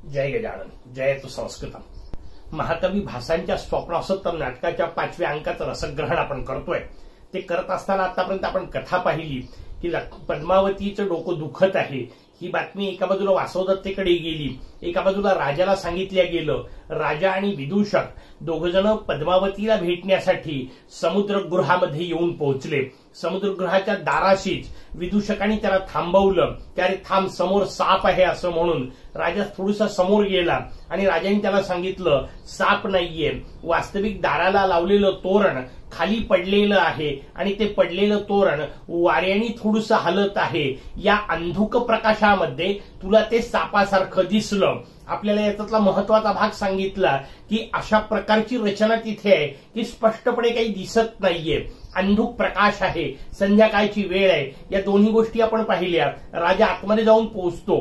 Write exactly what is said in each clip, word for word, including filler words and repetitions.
जय गजानन, जयतु संस्कृतम. महाकवी भासांच्या स्वप्नासत्तर नाटकाच्या पाचव्या अंकाचं रसग्रहण आपण करतोय. ते करत असताना आतापर्यंत आपण कथा पाहिली की पद्मावतीचं डोकं दुखत आहे ही बातमी एका बाजूला वासवदत्तेकडे गेली, एका बाजूला राजाला सांगितल्या गेलं. राजा आणि विदूषक दोघजण पद्मावतीला भेटण्यासाठी समुद्रगृहामध्ये येऊन पोहोचले. समुद्रगृहाच्या दाराशीच विदूषकांनी त्याला थांबवलं. त्याने थांब, समोर साप आहे असं म्हणून राजा थोडासा समोर गेला आणि राजाने त्याला सांगितलं साप नाहीये, वास्तविक दाराला लावलेलं तोरण खाली पडलेलं आहे आणि ते पडलेलं तोरण वाऱ्याने थोडंसं हलत आहे. या अंधुक प्रकाशामध्ये तुला ते सापासारखं दिसलं. आपल्याला याच्यातला महत्वाचा भाग सांगितला की अशा प्रकारची रचना तिथे आहे की स्पष्टपणे काही दिसत नाहीये, अंधुक प्रकाश आहे, संध्याकाळची वेळ आहे. या दोन्ही गोष्टी आपण पाहिल्या. राजा आतमध्ये जाऊन पोहोचतो.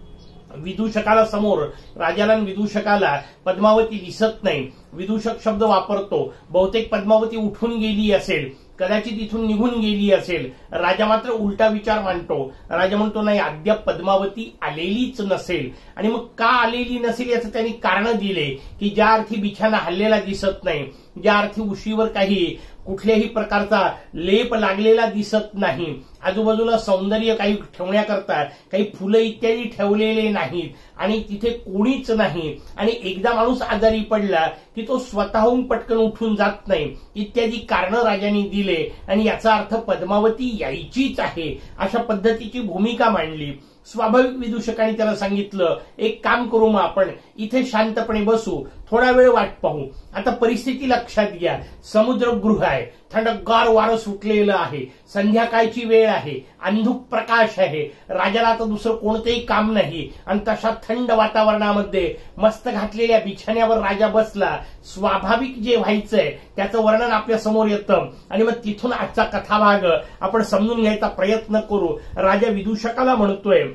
विदूषकाला समोर, राजाला आणि विदूषकाला पद्मावती दिसत नाही. विदूषक शब्द वापरतो, बहुतेक पद्मावती उठून गेली असेल, कदाचित इथून निघून गेली असेल. राजा मात्र उलटा विचार मांडतो. राजा म्हणतो नाही, अद्याप पद्मावती आलेलीच नसेल. आणि मग का आलेली नसेल याचं त्यांनी कारण दिले की ज्या अर्थी बिछाना हल्लेला दिसत नाही, ज्या अर्थी उशीवर काही कुठल्याही प्रकारचा लेप लागलेला दिसत नाही, आजूबाजूला सौंदर्य काही ठेवण्याकरता काही फुलं इत्यादी ठेवलेले नाहीत आणि तिथे कोणीच नाही, आणि एकदा माणूस आजारी पडला की तो स्वतःहून पटकन उठून जात नाही, इत्यादी कारण राजांनी दिले. आणि याचा अर्थ पद्मावती यायचीच आहे अशा पद्धतीची भूमिका मांडली. स्वाभाविक विदूषकांनी त्याला सांगितलं एक काम करू, मग आपण इथे शांतपणे बसू, थोडा वेळ वाट पाहू. आता परिस्थिती लक्षात घ्या, समुद्रगृह आहे, थंडगार वारं सुटलेलं आहे, संध्याकाळची वेळ आहे, अंधुक प्रकाश आहे. राजाला आता दुसरं कोणतेही काम नाही आणि तशा थंड वातावरणामध्ये मस्त घातलेल्या बिछाण्यावर राजा बसला. स्वाभाविक जे व्हायचंय त्याचं वर्णन आपल्या समोर येतं आणि मग तिथून आजचा कथाभाग आपण समजून घ्यायचा प्रयत्न करू. राजा विदूषकाला म्हणतोय,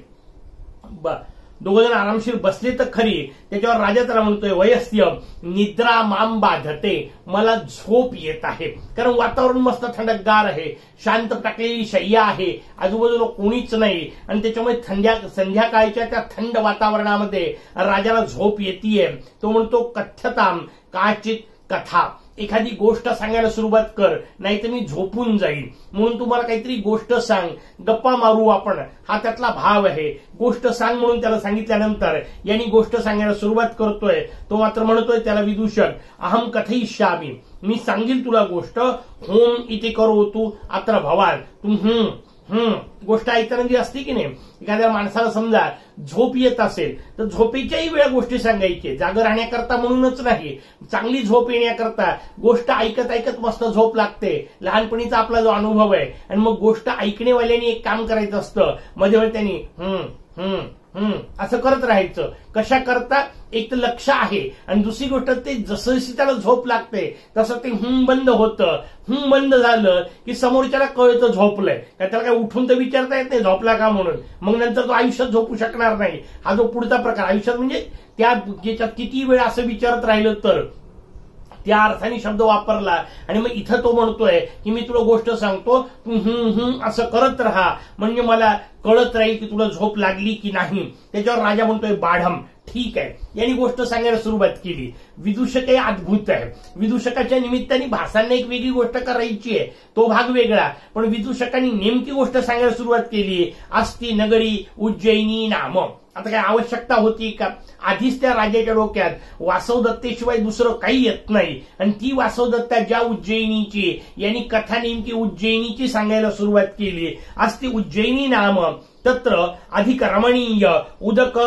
दोघजण आरामशीर बसले तर खरी, त्याच्यावर राजा त्याला म्हणतोय वयस्य निद्रा माम बाधते, मला झोप येत आहे. कारण वातावरण मस्त थंडगार आहे, शांत टाकलेली शय्या आहे, आजूबाजूला कोणीच नाही आणि त्याच्यामुळे थंड्या संध्याकाळच्या त्या थंड वातावरणामध्ये राजाला झोप येतीये. तो म्हणतो कथ्यताम काचित कथा, एखादी गोष्ट सांगायला सुरुवात कर, नाही तर मी झोपून जाईन. म्हणून तुम्हाला काहीतरी गोष्ट सांग, गप्पा मारू आपण, हा त्यातला भाव आहे. गोष्ट सांग म्हणून त्याला सांगितल्यानंतर यांनी गोष्ट सांगायला सुरुवात करतोय. तो मात्र म्हणतोय त्याला विदूषक, अहम कथयिष्यामि, मी सांगील तुला गोष्ट. होम इथे करोतु अत्र भवान, तुम्ही हम्म गोष्ट ऐकताना जी असते की नाही, एखाद्या माणसाला समजा झोप येत असेल तर झोपेच्याही वेळा गोष्टी सांगायची, जागर राहण्याकरता म्हणूनच नाही, चांगली झोप येण्याकरता. गोष्ट ऐकत ऐकत मस्त झोप लागते, लहानपणीचा आपला जो अनुभव आहे. आणि मग गोष्ट ऐकणेवाल्यांनी एक काम करायचं असतं, मध्ये वेळ त्यांनी हम्म हम्म हम्म असं करत राहायचं. कशा करता, एक तर लक्ष आहे आणि दुसरी गोष्ट ते जसं जशी त्याला झोप लागते तसं ते हुम बंद होतं. हुम बंद झालं की समोरच्याला कळतं झोपलंय, का त्याला काय उठून तर विचारता येत नाही झोपला का म्हणून. मग नंतर तो आयुष्यात झोपू शकणार नाही. हा जो पुढचा प्रकार आयुष्यात म्हणजे त्या ज्याच्यात किती वेळ असं विचारत राहिलं तर त्या अर्थाने शब्द वापरला. आणि मग इथं तो म्हणतोय की मी तुला गोष्ट सांगतो, तू हम्म हम्म असं करत राहा म्हणजे मला कळत राहील की तुला झोप लागली की नाही. त्याच्यावर राजा म्हणतोय बाढम, ठीक आहे. यांनी गोष्ट सांगायला सुरुवात केली. विदूषक हे अद्भुत आहे. विदूषकाच्या निमित्ताने भासांना एक वेगळी गोष्ट करायची आहे, तो भाग वेगळा. पण विदूषकांनी नेमकी गोष्ट सांगायला सुरुवात केली. अस्ति नगरी उज्जयिनी नाम. आता काय आवश्यकता होती का? आधीच त्या राजाच्या डोक्यात वासवदत्तेशिवाय दुसरं काही येत नाही आणि ती वासवदत्ता ज्या उज्जयिनीची, यांनी कथा नेमकी उज्जयिनीची सांगायला सुरुवात केली. अस्ति उज्जयिनी नाम तत्र अधिक रमणीय उदक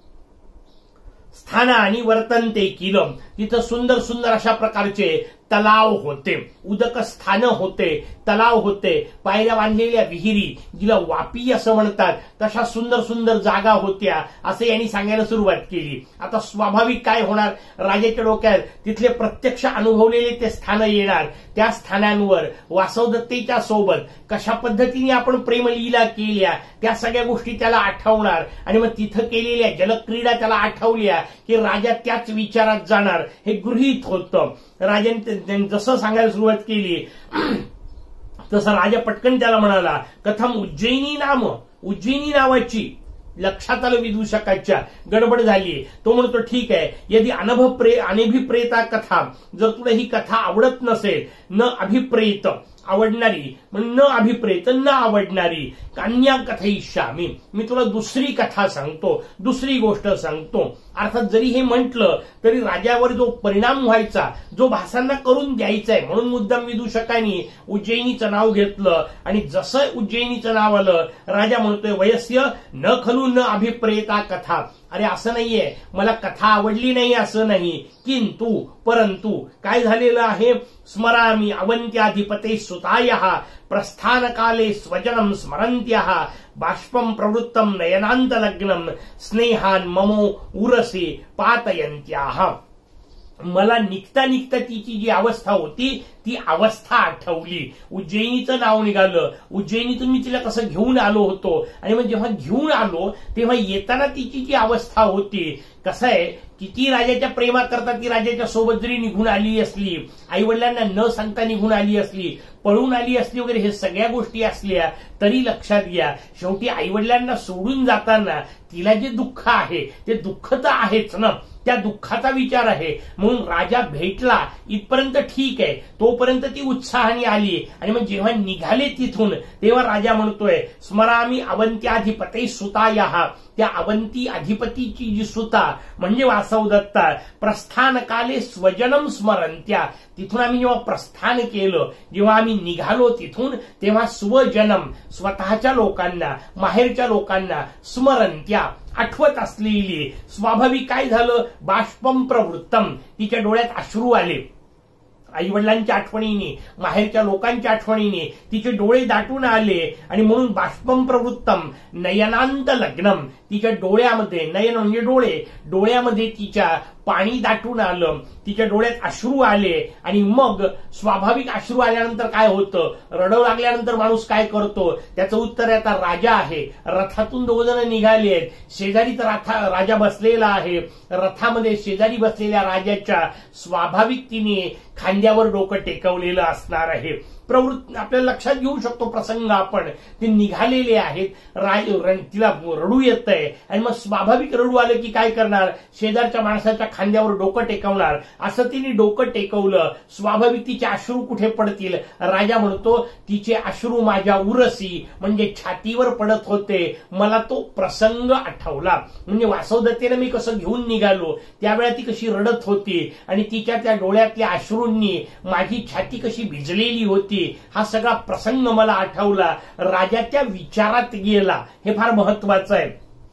स्थानानि वर्तन्ते किलम. तिथं सुंदर सुंदर अशा प्रकारचे तलाव होते, उदक स्थान होते, तलाव होते, पायऱ्या बांधलेल्या विहिरी, जिला वापी असं म्हणतात, तशा सुंदर सुंदर जागा होत्या असं यांनी सांगायला सुरुवात केली. आता स्वाभाविक काय होणार, राजाच्या डोक्यात तिथले प्रत्यक्ष अनुभवलेले ते स्थान येणार. त्या स्थानांवर वासवदत्तेच्या सोबत कशा पद्धतीने आपण प्रेमलीला केल्या त्या सगळ्या गोष्टी त्याला आठवणार. आणि मग तिथं केलेल्या जलक्रीडा त्याला आठवल्या की राजा त्याच विचारात जाणार, हे गृहीत होतं. राजाने जसं सांगायला सुरुवात केली तसं राजा पटकन त्याला म्हणाला, कथम उज्जयिनी नाम, उज्जयिनी नावाची लक्षात आलं विदूषकाच्या, गडबड झाली. तो म्हणतो ठीक आहे, यदि अनभिप्रे अनभिप्रेता कथा, जर तुला ही कथा आवडत नसेल, न अभिप्रेत आवडणारी, न अभिप्रेत न आवडणारी, अन्या कथयिष्यामी, मी तुला दुसरी कथा सांगतो, दुसरी गोष्ट सांगतो. अर्थात जरी हे म्हटलं तरी राजावर जो परिणाम व्हायचा, जो भासांना करून द्यायचाय, म्हणून मुद्दाम विदूषकांनी उज्जयिनीचं नाव घेतलं. आणि जसं उज्जयिनीचं नाव आलं, राजा म्हणतोय वयस्य न खलु न अभिप्रेता कथा. अरे असं नाहीये, मला कथा आवडली नाही असं नाही, किंतु परंतु काय झालेलं आहे, स्मरामी अवंत्याधिपते सुतायः प्रस्थानकाले स्वजनम स्मरन्त्यः बाष्पम प्रवृत्तम नयनांत लग्नम स्नेहान ममो उरसे पातयंत्याः. मला निघता निघता तिची जी अवस्था होती ती अवस्था आठवली. उज्जयिनीचं नाव निघालं, उज्जयिनीतून मी तिला कसं घेऊन आलो होतो, आणि मग जेव्हा घेऊन आलो तेव्हा येताना तिची जी अवस्था होती, कसं आहे किती राजाच्या प्रेमाकरता ती राजाच्या सोबत जरी निघून आली असली, आई वडिलांना न सांगता निघून आली असली, पळून आली असली वगैरे, हे सगळ्या गोष्टी असल्या तरी लक्षात घ्या, शेवटी आई वडिलांना सोडून जाताना तिला जे दुःख आहे ते दुःख तर आहेच ना, त्या दुःखाचा विचार आहे. म्हणून राजा भेटला इथपर्यंत ठीक आहे, तोपर्यंत ती उत्साहाने आली. आणि मग जेव्हा निघाले तिथून तेव्हा राजा म्हणतोय स्मरामी अवंत्याधिपते सुतायाः, त्या अवंती अधिपतीची जी सुता म्हणजे वासवदत्ता, प्रस्थानकाले स्वजनम स्मरंत्या, तिथून आम्ही जेव्हा प्रस्थान केलं, जेव्हा आम्ही निघालो तिथून, तेव्हा स्वजनम स्वतःच्या लोकांना, माहेरच्या लोकांना, स्मरंत्या आठवत असलेली. स्वाभाविक काय झालं, बाष्पम प्रवृत्तम, तिच्या डोळ्यात अश्रू आले. आई वडिलांच्या आठवणीने, माहेरच्या लोकांच्या आठवणीने तिचे डोळे दाटून आले. आणि म्हणून बाष्पम प्रवृत्तम नयनांत लग्नम, तिच्या डोळ्यामध्ये, नयन म्हणजे डोळे, डोळ्यामध्ये तिच्या पाणी दाटून आलं, तिच्या डोळ्यात अश्रू आले. आणि मग स्वाभाविक अश्रू आल्यानंतर काय होतं, रडू लागल्यानंतर माणूस काय करतो, त्याचं उत्तर आता राजा आहे, रथातून दोघ जण निघाले आहेत, शेजारी तर रथा राजा बसलेला आहे, रथामध्ये शेजारी बसलेल्या राजाच्या स्वाभाविक तिने खांद्यावर डोकं टेकवलेलं असणार आहे. प्रवृत्ती आपल्याला लक्षात घेऊ शकतो प्रसंग, आपण ते निघालेले आहेत, तिला रडू येत आहे. आणि मग स्वाभाविक रडू आलं की काय करणार, शेजारच्या माणसाच्या खांद्यावर डोकं टेकवणार. असं तिने डोकं टेकवलं, स्वाभाविक तिचे अश्रू कुठे पडतील, राजा म्हणतो तिचे अश्रू माझ्या उरसी म्हणजे छातीवर पडत होते. मला तो प्रसंग आठवला, म्हणजे वासवदत्तेने मी कसं घेऊन निघालो त्यावेळा ती कशी रडत होती, आणि तिच्या त्या डोळ्यातल्या अश्रूंनी माझी छाती कशी भिजलेली होती, हा सगळा प्रसंग मला आठवला. राजाच्या विचारात गेला, हे फार महत्वाचं आहे.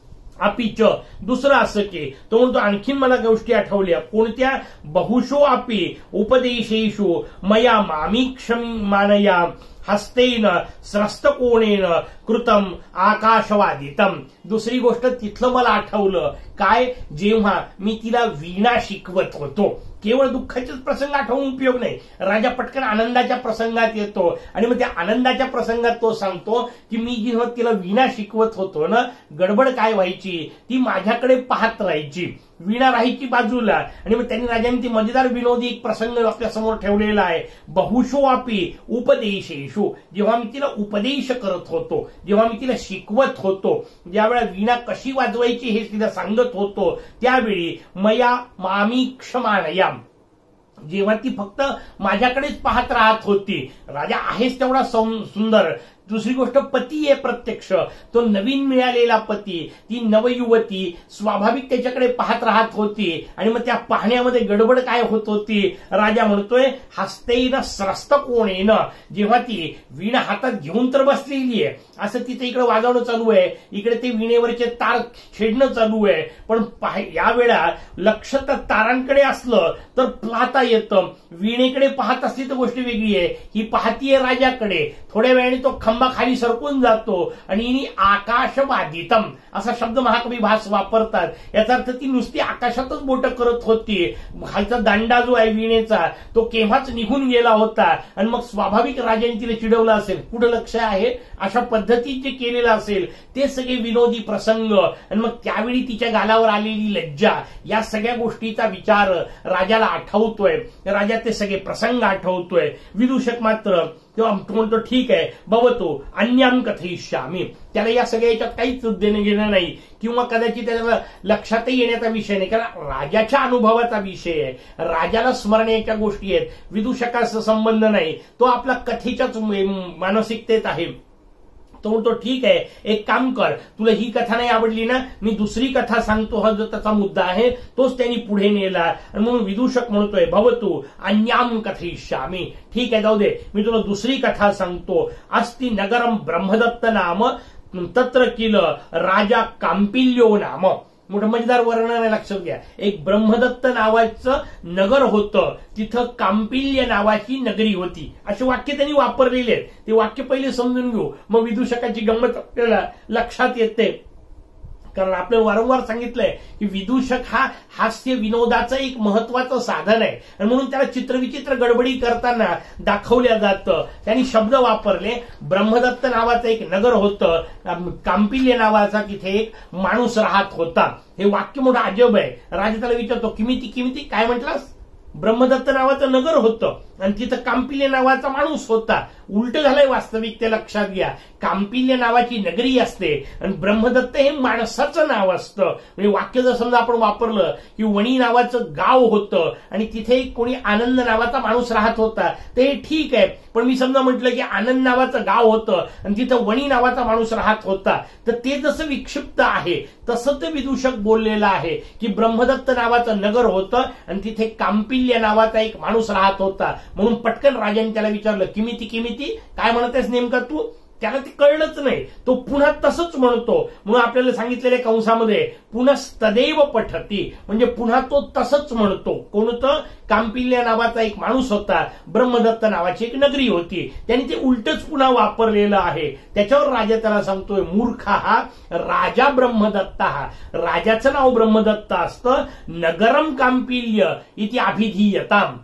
अपिच दुसरं असं की तो म्हणतो आणखीन मला गोष्टी आठवल्या, कोणत्या, बहुशो अपि उपदेशेषु मया मामीक्षमानया हस्तेन स्रस्तकोणेन कृतम आकाशवादितम. दुसरी गोष्ट तिथलं मला आठवलं, काय, जेव्हा मी तिला वीणा शिकवत होतो. केवळ दुःखाचेच प्रसंग आठवून उपयोग नाही, राजा पटकन आनंदाच्या प्रसंगात येतो. आणि मग त्या आनंदाच्या प्रसंगात तो सांगतो की मी जेव्हा तिला वीणा शिकवत होतो ना, गडबड काय व्हायची, ती माझ्याकडे पाहत राहायची, वीणा राहायची बाजूला. आणि मग त्यांनी राजांनी ती मजेदार विनोदी एक प्रसंग आपल्या समोर ठेवलेला आहे. बहुशो अपि उपदेशेषु, जेव्हा मी तिला उपदेश करत होतो, जेव्हा मी तिला शिकवत होतो, ज्यावेळेला वीणा कशी वाजवायची हे तिला सांगत होतो, त्यावेळी मया मामीक्षमानया, जेव्हा ती फक्त माझ्याकडेच पाहत राहत होती. राजा आहेच तेवढा सुंदर, दुसरी गोष्ट पती आहे प्रत्यक्ष, तो नवीन मिळालेला पती, ती नवयुवती स्वाभाविक त्याच्याकडे पाहत राहत होती. आणि मग त्या पाहण्यामध्ये गडबड काय होत होती, राजा म्हणतोय हस्तेन स्रस्त कोणेन, जेव्हा ती वीणा हातात घेऊन तर बसलेली आहे, असं तिथे इकडे वाजवणं चालू आहे, इकडे ते वीणेवरचे तार छेडणं चालू आहे, पण यावेळा लक्ष तर तारांकडे असलं तर पाहता येतं, वीणेकडे पाहत असली तर गोष्ट वेगळी आहे. ही पाहतीये राजाकडे, थोड्या वेळाने तो खंबा खाली सरकून जातो आणि आकाशवादितम असा शब्द महाकवी भास वापरतात. याचा अर्थ ती नुसती आकाशातच बोट करत होती, खालचा दांडा जो आहे वीणेचा तो केव्हाच निघून गेला होता. आणि मग स्वाभाविक राजाने तिला चिडवलं असेल, कुठं लक्ष आहे, अशा पद्धतीत जे केलेलं असेल ते सगळे विनोदी प्रसंग. आणि मग त्यावेळी तिच्या गालावर आलेली लज्जा, या सगळ्या गोष्टीचा विचार राजाला आठवतोय, राजा ते सगळे प्रसंग आठवतोय. विदूषक मात्र तेव्हा तो म्हणतो ठीक आहे भवतो अन्याम कथयिष्यामी. त्याला या सगळ्या याच्यात काहीच देणं घेणं नाही किंवा कदाचित त्याला लक्षातही येण्याचा विषय नाही, कारण राजाच्या अनुभवाचा विषय आहे, राजाला स्मरण्याच्या गोष्टी आहेत, विदूषकाचा संबंध नाही, तो आपला कथेच्याच मानसिकतेत आहे. तो म्हणतो ठीक आहे, एक काम कर, तुला ही कथा नाही आवडली ना, मी दुसरी कथा सांगतो, हा जो त्याचा मुद्दा आहे तोच त्यांनी पुढे नेला. आणि म्हणून विदूषक म्हणतोय भवतु अन्याम कथयिष्यामी. ठीक आहे, जाऊ दे, मी तुला दुसरी कथा सांगतो. अस्ति नगरम ब्रह्मदत्त नाम तत्र किल राजा कांपिल्यो नाम. मोठं मजेदार वर्णन आहे, लक्षात घ्या. एक ब्रह्मदत्त नावाचं नगर होतं, तिथं कांपिल्य नावाची नगरी होती. असे वाक्य त्यांनी वापरलेले आहेत. ते वाक्य पहिले समजून घेऊ, मग विदूषकाची गंमत आपल्याला लक्षात येते. कारण आपल्याला वारंवार सांगितलंय की विदूषक हा हास्य विनोदाचं एक महत्वाचं साधन आहे, आणि म्हणून त्याला चित्रविचित्र गडबडी करताना दाखवल्या जातं. त्यांनी शब्द वापरले. ब्रह्मदत्त नावाचं एक नगर होतं, कांपिल्य नावाचा तिथे एक माणूस राहत होता. हे वाक्य मोठं अजब आहे. राजा त्याला विचारतो, किमिती किमिती काय म्हटलास? ब्रह्मदत्त नावाचं नगर होतं आणि तिथं कांपिल्य नावाचा माणूस होता. उलट झालंय वास्तविक, ते लक्षात घ्या. कांपिल्य नावाची नगरी असते आणि ब्रह्मदत्त हे माणसाचं नाव असतं. म्हणजे वाक्य जर समजा आपण वापरलं की वणी नावाचं गाव होतं आणि तिथे कोणी आनंद नावाचा माणूस राहत होता, ते ठीक आहे. पण मी समजा म्हटलं की आनंद नावाचं गाव होतं आणि तिथं वणी नावाचा माणूस राहत होता, तर ते जसं विक्षिप्त आहे तसं ते विदूषक बोललेलं आहे की ब्रह्मदत्त नावाचं नगर होतं आणि तिथे कांपिल्य नावाचा एक माणूस राहत होता. म्हणून पटकन राजाने त्याला विचारलं, किमिती किमिती काय म्हणतेस नेमका तू? त्याला ते कळलंच नाही. तो पुन्हा तसंच म्हणतो. म्हणून आपल्याला सांगितलेल्या कंसामध्ये पुनस्तदैव पठती, म्हणजे पुन्हा तो तसंच म्हणतो. कोणतं? कांपिल्य नावाचा एक माणूस होता, ब्रह्मदत्त नावाची एक नगरी होती. त्यांनी ते उलटच पुन्हा वापरलेलं आहे. त्याच्यावर राजा त्याला सांगतोय, मूर्ख हा राजा ब्रह्मदत्त. हा राजाचं नाव ब्रह्मदत्त असतं. नगरम कांपिल्य इति अभिधीयताम.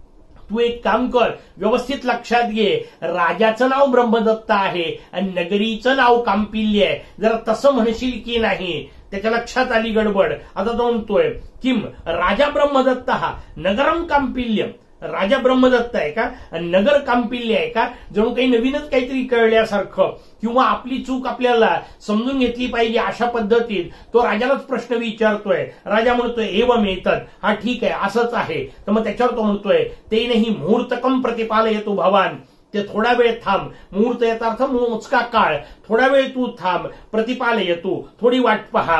तू एक काम कर, व्यवस्थित लक्षात घे, राजाचं नाव ब्रह्मदत्त आहे आणि नगरीचं नाव कांपिल्य आहे. जरा तसं म्हणशील की नाही? त्याच्या लक्षात आली गडबड. आता तो म्हणतोय, किम राजा ब्रह्मदत्त हा नगरम कांपिल्यम. राजा ब्रह्मदत्त आहे का आणि नगर कांपिल्य आहे का? जणू काही नवीनच काहीतरी कळल्यासारखं, किंवा आपली चूक आपल्याला समजून घेतली पाहिजे अशा पद्धतीत तो राजालाच प्रश्न विचारतोय. राजा म्हणतोय एवं येतात. हा ठीक आहे, असंच आहे. तर मग त्याच्यावर तो म्हणतोय, ते नाही मुहूर्तकम प्रतिपालयतो भवान. ते थोडा वेळ थांब. मुहूर्त याचा अर्थ मोजका काळ. थोडा वेळ तू थांब. प्रतिपालयतो, थोडी वाट पहा.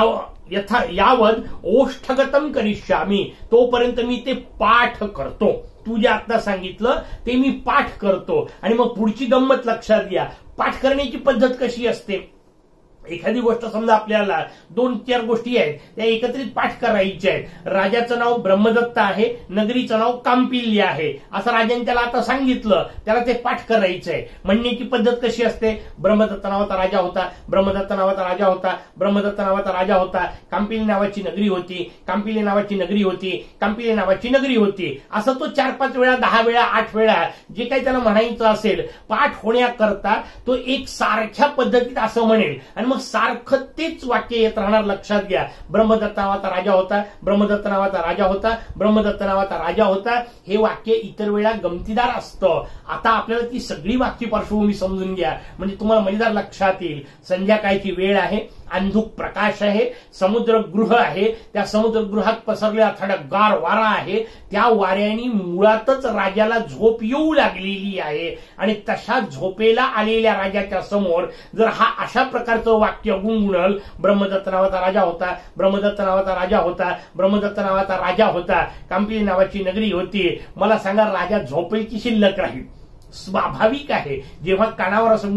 यथा यावद ओष्ठगतम करिष्यामी, तोपर्यंत मी ते पाठ करतो. तू जे आता सांगितलं ते मी पाठ करतो. आणि मग पुढची गंमत लक्षात घ्या. पाठ करण्याची पद्धत कशी असते? एखादी गोष्ट समजा आपल्याला दोन चार गोष्टी आहेत, त्या एकत्रित पाठ करायच्या आहेत. राजाचं नाव ब्रह्मदत्त आहे, नगरीचं नाव कांपिल्य आहे, असं राजाने त्याला आता सांगितलं. त्याला ते पाठ करायचं आहे. म्हणण्याची पद्धत कशी असते? ब्रह्मदत्त नावाचा राजा होता, ब्रह्मदत्त नावाचा राजा होता, ब्रह्मदत्त नावाचा राजा होता, कांपिल्य नावाची नगरी होती, कांपिल्य नावाची नगरी होती, कांपिल्य नावाची नगरी होती. असं तो चार पाच वेळा, दहा वेळा, आठ वेळा जे काही त्याला म्हणायचं असेल, पाठ होण्याकरता तो एक सारख्या पद्धतीत असं म्हणेल. आणि मग सारखं तेच वाक्य येत राहणार. लक्षात घ्या. ब्रह्मदत्त नावाचा राजा होता, ब्रह्मदत्त नावाचा राजा होता, ब्रह्मदत्त नावाचा राजा होता. हे वाक्य इतर वेळा गमतीदार असतं. आता आपल्याला ती सगळी वाक्य पार्श्वभूमी समजून घ्या, म्हणजे तुम्हाला मजेदार लक्षात येईल. संध्याकाळची वेळ आहे, अंधुक प्रकाश आहे, समुद्रगृह आहे, त्या समुद्रगृहात पसरलेला थंडगार वारा आहे. त्या वाऱ्याने मुळातच राजाला झोप येऊ लागलेली आहे. आणि तशा झोपेला आलेल्या राजाच्या समोर जर हा अशा प्रकारचं वाक्य गुणगुणल, ब्रह्मदत्त नावाचा राजा होता, ब्रह्मदत्त नावाचा राजा होता, ब्रह्मदत्त नावाचा राजा होता, कांपिल्य नावाची नगरी होती, मला सांगा राजा झोपेल की शिल्लक राहील? स्वाभाविक आहे. जेव्हा कानावर असं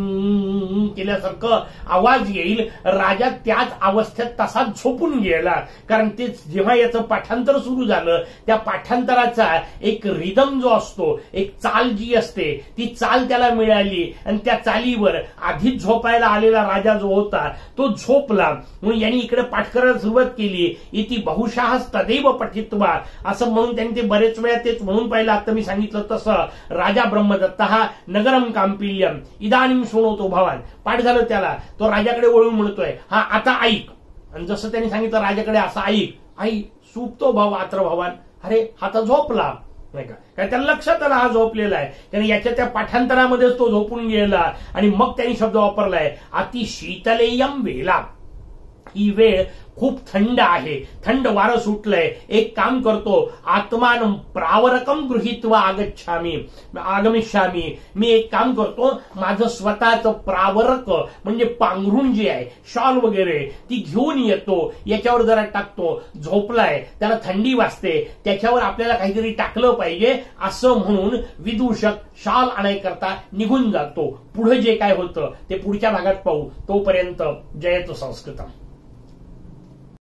केल्यासारखं आवाज येईल, राजा त्याच अवस्थेत तसाच झोपून गेला. कारण ते जेव्हा याचं पाठांतर सुरू झालं, त्या पाठांतराचा एक रिदम जो असतो, एक चाल जी असते, ती चाल त्याला मिळाली आणि त्या चालीवर आधीच झोपायला आलेला राजा जो होता तो झोपला. म्हणून यांनी इकडे पाठ करायला सुरुवात केली. इति बहुशः तदैव पठित्वा, असं म्हणून त्यांनी ते बरेच वेळा तेच म्हणून पाहिलं. आता मी सांगितलं तसं राजा ब्रह्मदत्त हा नगरम कांपिल्यम इदानीम शृणोतो भवान. पाठ झालं त्याला. तो राजाकडे वळून म्हणतोय, हा आता ऐक. आणि जसं त्यांनी सांगितलं राजाकडे असं ऐक. आई सुप्तो भाव आत्र भवान. अरे हा तर झोपला. नाही का, कारण त्याला लक्षात आला हा झोपलेला आहे, कारण याच्या त्या पाठांतरामध्येच तो झोपून गेला आणि मग त्यांनी शब्द वापरलाय अति शीतलेयम वेला. ही वेळ खूप थंड आहे, थंड वारं सुटलंय, एक काम करतो, आत्मान प्रावरकम गृहीत्वा आगच्छामी आगमिष्यामी, मी एक काम करतो, माझं स्वतःचं प्रावरक म्हणजे पांघरुण जे आहे, शॉल वगैरे ती घेऊन येतो, याच्यावर जरा टाकतो, झोपलाय त्याला थंडी वाजते, त्याच्यावर आपल्याला काहीतरी टाकलं पाहिजे असं म्हणून विदूषक शॉल आणायकरता निघून जातो. पुढे जे काय होतं ते पुढच्या भागात पाहू. तोपर्यंत जयतु संस्कृतम.